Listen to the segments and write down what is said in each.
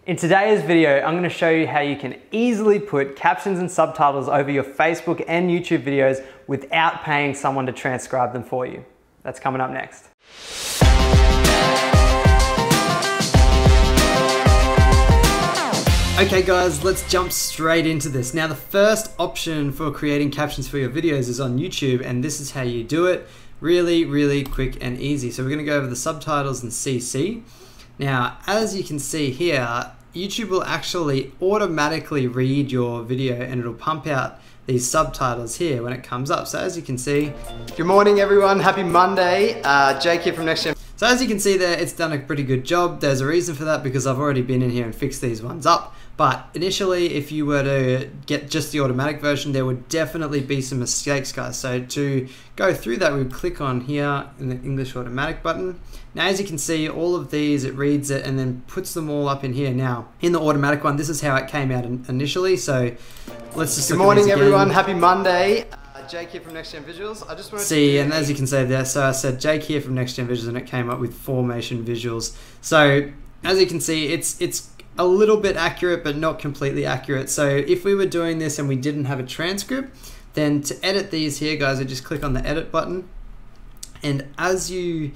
In today's video, I'm going to show you how you can easily put captions and subtitles over your Facebook and YouTube videos without paying someone to transcribe them for you. That's coming up next. Okay guys, let's jump straight into this. Now the first option for creating captions for your videos is on YouTube, and this is how you do it. Really quick and easy. So we're going to go over the subtitles and CC. Now, as you can see here, YouTube will actually automatically read your video and it'll pump out these subtitles here when it comes up. So as you can see, good morning everyone, happy Monday. Jake here from Next Gen. So as you can see there, it's done a pretty good job. There's a reason for that because I've already been in here and fixed these ones up. But initially, if you were to get just the automatic version, there would definitely be some mistakes, guys. So to go through that, we would click on here in the English automatic button. Now, as you can see, all of these, it reads it and then puts them all up in here. Now, in the automatic one, this is how it came out initially. So let's just good morning everyone, happy Monday. Jake here from Next Gen Visuals. I just wanted to and as you can see there, so I said Jake here from Next Gen Visuals and it came up with formation visuals. So as you can see, it's a little bit accurate, but not completely accurate. So if we were doing this and we didn't have a transcript, then to edit these here, guys, I just click on the edit button. And as you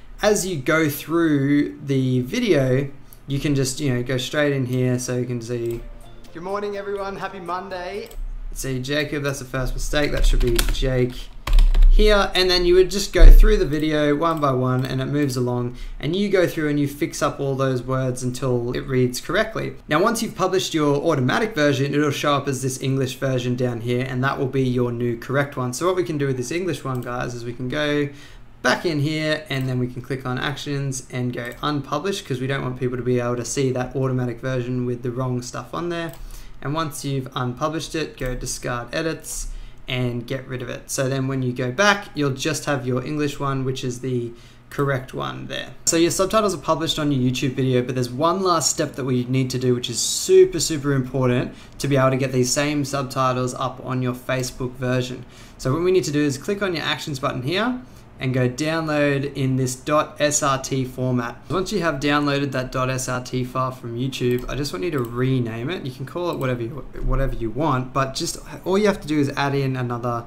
go through the video, you can just, go straight in here. So you can see, good morning everyone, happy Monday. See Jacob, that's the first mistake. That should be Jake here. And then you would just go through the video one by one and it moves along and you go through and you fix up all those words until it reads correctly. Now, once you've published your automatic version, it'll show up as this English version down here and that will be your new correct one. So what we can do with this English one, guys, is we can go back in here and then we can click on actions and go unpublish because we don't want people to be able to see that automatic version with the wrong stuff on there. And once you've unpublished it, go discard edits and get rid of it. So then when you go back, you'll just have your English one, which is the correct one there. So your subtitles are published on your YouTube video, but there's one last step that we need to do, which is super important to be able to get these same subtitles up on your Facebook version. So what we need to do is click on your actions button here and go download in this .srt format. Once you have downloaded that .srt file from YouTube, I just want you to rename it. You can call it whatever you want, but just all you have to do is add in another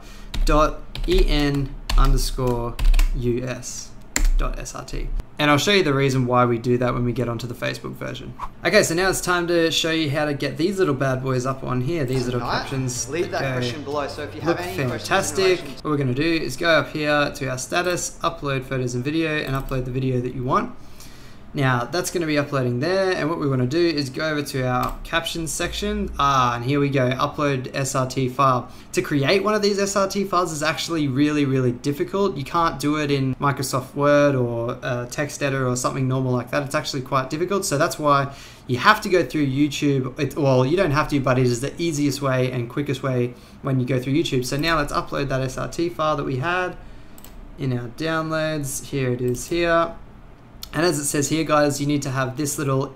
.en_us.srt. And I'll show you the reason why we do that when we get onto the Facebook version. Okay, so now it's time to show you how to get these little bad boys up on here. These little captions. Leave that question below. So if you have any fantastic. What we're going to do is go up here to our status, upload photos and video, and upload the video that you want. Now that's going to be uploading there, and what we want to do is go over to our captions section. And here we go, upload SRT file. To create one of these SRT files is actually really difficult. You can't do it in Microsoft Word or text editor or something normal like that. It's actually quite difficult, so that's why you have to go through YouTube. Well, you don't have to, but it is the easiest way and quickest way when you go through YouTube. So now let's upload that SRT file that we had in our downloads. Here it is here. And as it says here, guys, you need to have this little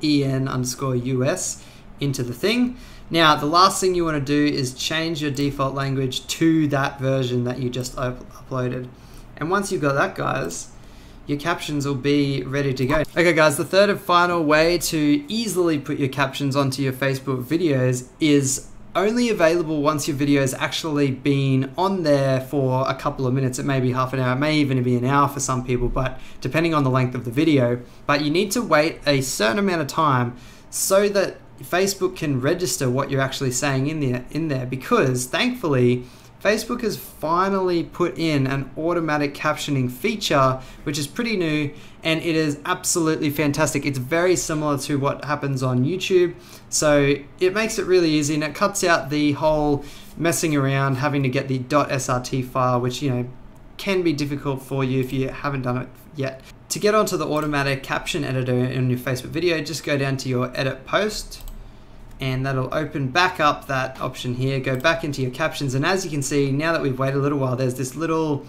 en_us into the thing. Now, the last thing you want to do is change your default language to that version that you just uploaded. And once you've got that, guys, your captions will be ready to go. Okay, guys, the third and final way to easily put your captions onto your Facebook videos is only available once your video has actually been on there for a couple of minutes. It may be half an hour, it may even be an hour for some people, but depending on the length of the video. But you need to wait a certain amount of time so that Facebook can register what you're actually saying in there because thankfully Facebook has finally put in an automatic captioning feature, which is pretty new, and it is absolutely fantastic. It's very similar to what happens on YouTube, so it makes it really easy, and it cuts out the whole messing around, having to get the .srt file, which can be difficult for you if you haven't done it yet. To get onto the automatic caption editor in your Facebook video, just go down to your edit post, and that'll open back up that option here. Go back into your captions, and as you can see, now that we've waited a little while, there's this little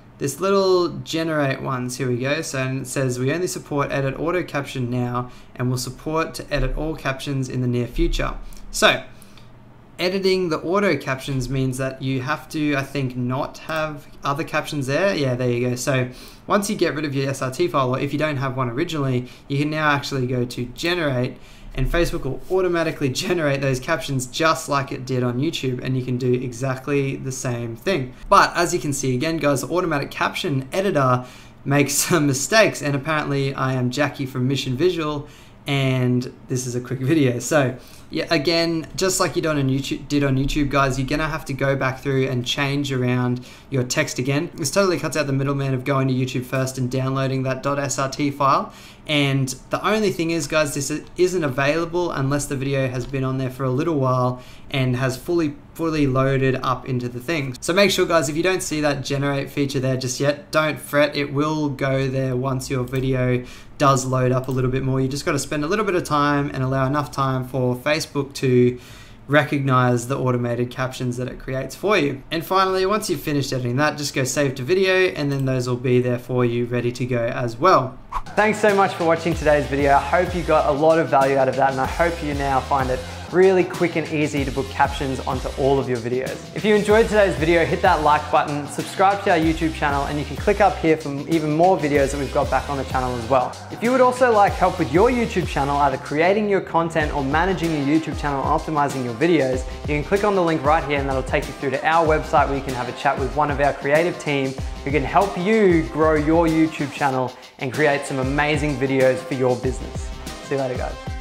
generate ones. Here we go. So it says we only support edit auto caption now, and will support to edit all captions in the near future. So editing the auto captions means that you have to, I think, not have other captions there. Yeah, there you go. So once you get rid of your SRT file, or if you don't have one originally, you can now actually go to generate and Facebook will automatically generate those captions just like it did on YouTube, and you can do exactly the same thing. But as you can see again guys, the automatic caption editor makes some mistakes, and apparently I am Jackie from Mission Visual, and this is a quick video. So yeah, again, just like you did on YouTube guys, you're gonna have to go back through and change around your text again. This totally cuts out the middleman of going to YouTube first and downloading that .srt file. And the only thing is guys, this isn't available unless the video has been on there for a little while and has fully loaded up into the thing. So make sure guys, if you don't see that generate feature there just yet, don't fret, it will go there once your video does load up a little bit more. You just got to spend a little bit of time and allow enough time for Facebook to recognize the automated captions that it creates for you. And finally, once you've finished editing that, just go save to video, and then those will be there for you ready to go as well. Thanks so much for watching today's video. I hope you got a lot of value out of that, and I hope you now find it really quick and easy to put captions onto all of your videos. If you enjoyed today's video, hit that like button, subscribe to our YouTube channel, and you can click up here for even more videos that we've got back on the channel as well. If you would also like help with your YouTube channel, either creating your content or managing your YouTube channel and optimizing your videos, you can click on the link right here and that'll take you through to our website where you can have a chat with one of our creative team who can help you grow your YouTube channel and create some amazing videos for your business. See you later guys.